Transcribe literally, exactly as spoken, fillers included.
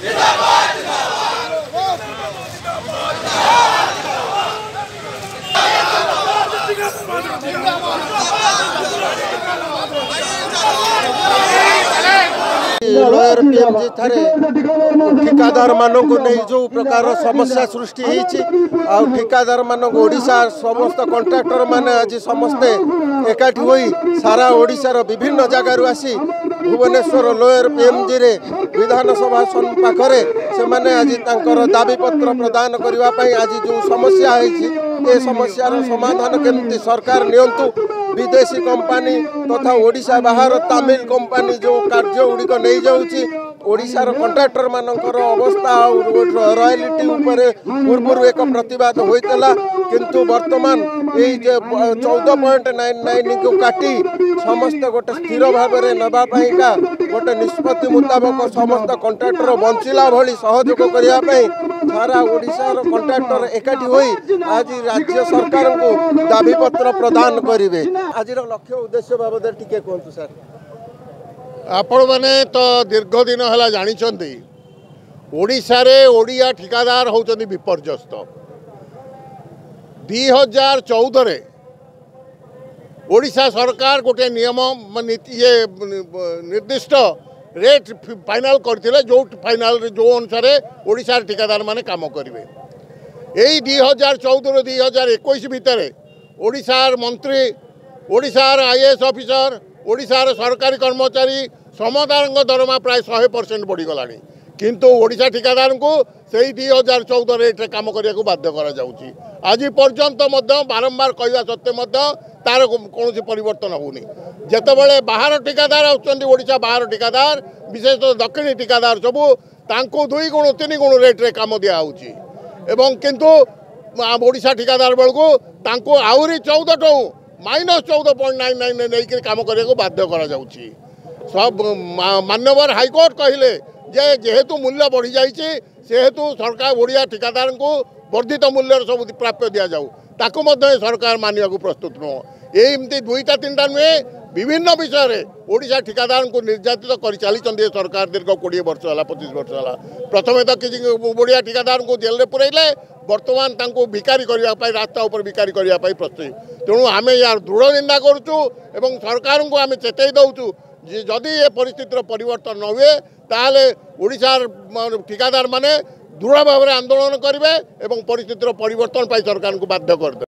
Lower PMG थारे ठिकादार मानक नहीं जो प्रकार समस्या सृष्टि आ ठिकादार मानक ओडिशा समस्त कंट्राक्टर माने आज समस्ते एकाठी होई सारा ओडिशार विभिन्न जगार आसी भुवनेश्वर लोयर पीएमजी रे विधानसभा पाखरे से माने आज तांकर दाबी पत्र प्रदान करबा पई आज जो समस्या है ए समस्यार समाधान केमती सरकार नियंतु विदेशी कंपनी तथा ओडिशा बाहर तमिल कंपनी जो कार्य गुड़िक नहीं जाऊँगी ओडिशार कंट्राक्टर मानकर अवस्था रॉयल्टी उपरे पूर्व एक प्रतिवाद होता किंतु वर्तमान ये चौदह पॉइंट नाइन नाइन को काटी समस्त गोटे स्थिर भाव में नापाईका गोटे निष्पत्ति मुताबक समस्त कंट्राक्टर बंचिला भली सहयोग करने सारा ओडिशार कंट्राक्टर एकाठी होई आज राज्य सरकार को दाबी पत्र प्रदान करेंगे। आज लक्ष्य उद्देश्य बाबद टिके कहतु सर। आपण मैंने तो दीर्घ दिन है जानी ओडिशा रे ओडिया ठिकादार होचंदी विपर्यस्त दुई हजार चौदह ओडिशा सरकार गोटे नियम ये निर्दिष्ट रेट फाइनाल करथिले जो फाइनाल जो अनुसार ओडिशा ठिकादार माने काम करेंगे। यही दुई हजार चौदह दुई हजार इक्कीस भितर ओडिशार मंत्री ओडिशार आईएएस ऑफिसर ओडिशार सरकारी कर्मचारी समदार दरमा प्राय शहे परसेंट बढ़ीगला किंतु ओडिशा ठिकादार को से दुई हजार चौदह रेट्रे कम करने को बाध्य कर आज पर्यंत बारंबार कहवा सत्वे तार कौन परिवर्तन होनी जितेबाला बाहर ठिकादार आशा बाहर ठिकादार विशेषतः दक्षिणी ठिकादार सबू तांको दुई गुण तीन गुण रेट्रे कम दिया किंतु ओडिशा ठिकादार बेलू तांको आहरी चौदह टू माइनस चौदह पॉइंट नाइन नाइन नहीं कम करने को बाध्य कर सब मान्यवर हाईकोर्ट कहले जे जेहेतु मूल्य बढ़ी जाइए सेहेतु सरकार ओडिया ठिकादार को वर्धित मूल्य सब प्राप्य दि जाऊ ताकू सरकार मानिया को प्रस्तुत नुह एमती दुईटा तीन टा नुहे विभिन्न विषय में ओडिशा ठिकादार को निर्यातित कर चली सरकार दीर्घ कोड़े वर्ष है पच्चीस वर्ष है प्रथम तो किसी ओडिया ठिकादार को जेल में पुरैले बर्तमान तांको भिकारी करने रास्ता उपर भिकारी करने प्रस्तुत तेणु आम यार दृढ़ निंदा करुचु एवं सरकार को आम चेतई दौचु जदि ये परिस्थितिर परिवर्तन न हुए ताहले ओडिशार ठिकादार माने दृढ़ भाव में आंदोलन करेंगे और परिस्थितिर परिवर्तन सरकार को बाध्य कर